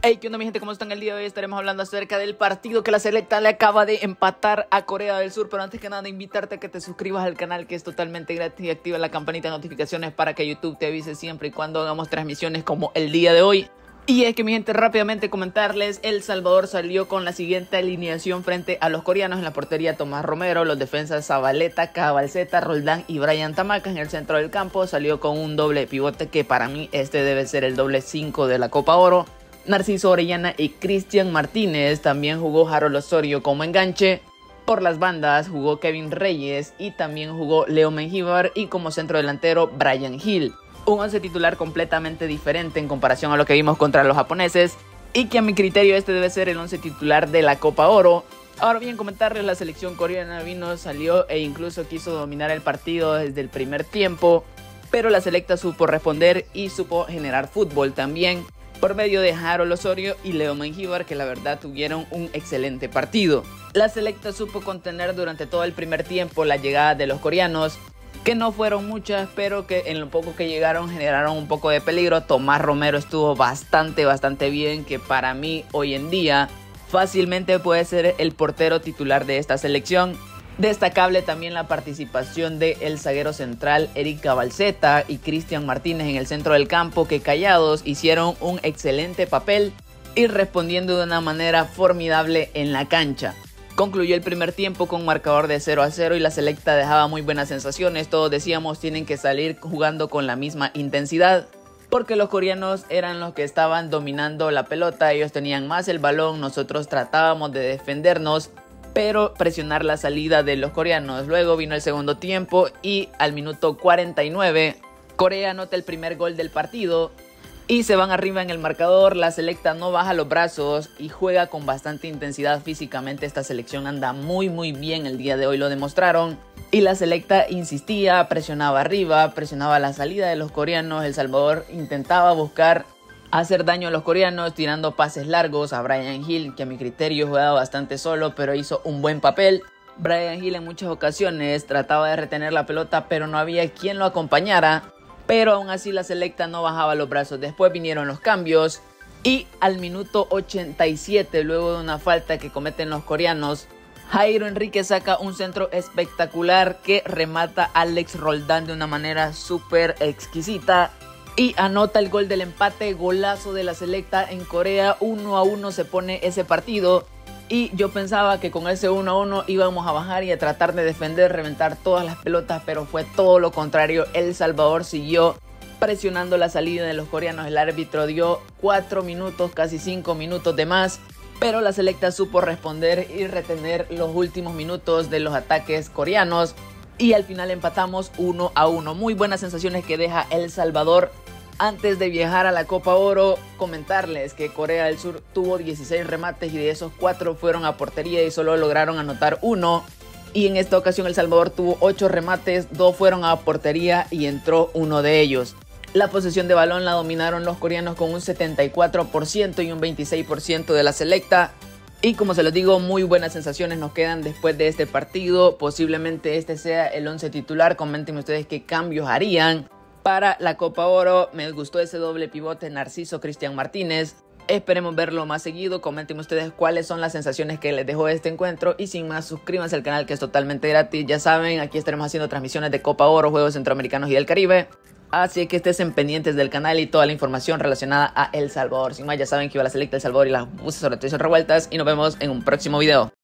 Hey, ¿qué onda mi gente? ¿Cómo están? El día de hoy estaremos hablando acerca del partido que la selecta le acaba de empatar a Corea del Sur. Pero antes que nada, invitarte a que te suscribas al canal, que es totalmente gratis, y activa la campanita de notificaciones para que YouTube te avise siempre y cuando hagamos transmisiones como el día de hoy. Y es que mi gente, rápidamente comentarles, El Salvador salió con la siguiente alineación frente a los coreanos. En la portería Tomás Romero, los defensas Zabaleta, Cabalceta, Roldán y Brian Tamacas. En el centro del campo salió con un doble pivote que para mí este debe ser el doble 5 de la Copa Oro. Narciso Orellana y Cristian Martínez. También jugó Harold Osorio como enganche. Por las bandas jugó Kevin Reyes y también jugó Leo Mengíbar, y como centro delantero Bryan Gil. Un 11 titular completamente diferente en comparación a lo que vimos contra los japoneses, y que a mi criterio este debe ser el 11 titular de la Copa Oro. Ahora bien, comentarles, la selección coreana salió e incluso quiso dominar el partido desde el primer tiempo, pero la selecta supo responder y supo generar fútbol también, por medio de Harold Osorio y Leo Mengíbar, que la verdad tuvieron un excelente partido. La selecta supo contener durante todo el primer tiempo la llegada de los coreanos, que no fueron muchas, pero que en lo poco que llegaron generaron un poco de peligro. Tomás Romero estuvo bastante bien, que para mí hoy en día fácilmente puede ser el portero titular de esta selección. Destacable también la participación del zaguero central Eric Cabalceta y Cristian Martínez en el centro del campo, que callados hicieron un excelente papel y respondiendo de una manera formidable en la cancha. Concluyó el primer tiempo con marcador de 0-0 y la selecta dejaba muy buenas sensaciones. Todos decíamos, tienen que salir jugando con la misma intensidad, porque los coreanos eran los que estaban dominando la pelota. Ellos tenían más el balón, nosotros tratábamos de defendernos, pero presionar la salida de los coreanos. Luego vino el segundo tiempo y al minuto 49 Corea anota el primer gol del partido y se van arriba en el marcador. La selecta no baja los brazos y juega con bastante intensidad físicamente. Esta selección anda muy bien el día de hoy, lo demostraron. Y la selecta insistía, presionaba arriba, presionaba la salida de los coreanos. El Salvador intentaba buscar hacer daño a los coreanos tirando pases largos a Bryan Gil, que a mi criterio jugaba bastante solo, pero hizo un buen papel. Bryan Gil en muchas ocasiones trataba de retener la pelota, pero no había quien lo acompañara. Pero aún así la selecta no bajaba los brazos. Después vinieron los cambios y al minuto 87, luego de una falta que cometen los coreanos, Jairo Enríquez saca un centro espectacular que remata a Alex Roldán de una manera súper exquisita y anota el gol del empate. Golazo de la selecta en Corea. 1-1 se pone ese partido. Y yo pensaba que con ese 1-1 íbamos a bajar y a tratar de defender, reventar todas las pelotas, pero fue todo lo contrario. El Salvador siguió presionando la salida de los coreanos. El árbitro dio 4 minutos, casi 5 minutos de más, pero la selecta supo responder y retener los últimos minutos de los ataques coreanos. Y al final empatamos 1-1. Muy buenas sensaciones que deja El Salvador. Antes de viajar a la Copa Oro, comentarles que Corea del Sur tuvo 16 remates y de esos 4 fueron a portería y solo lograron anotar 1. Y en esta ocasión El Salvador tuvo 8 remates, 2 fueron a portería y entró uno de ellos. La posesión de balón la dominaron los coreanos con un 74% y un 26% de la selecta. Y como se los digo, muy buenas sensaciones nos quedan después de este partido. Posiblemente este sea el 11 titular. Coméntenme ustedes qué cambios harían para la Copa Oro. Me gustó ese doble pivote Narciso Cristian Martínez. Esperemos verlo más seguido. Comenten ustedes cuáles son las sensaciones que les dejó este encuentro. Y sin más, suscríbanse al canal, que es totalmente gratis. Ya saben, aquí estaremos haciendo transmisiones de Copa Oro, Juegos Centroamericanos y del Caribe. Así que estén pendientes del canal y toda la información relacionada a El Salvador. Sin más, ya saben que iba a la selecta El Salvador y las buses sobre revueltas. Y nos vemos en un próximo video.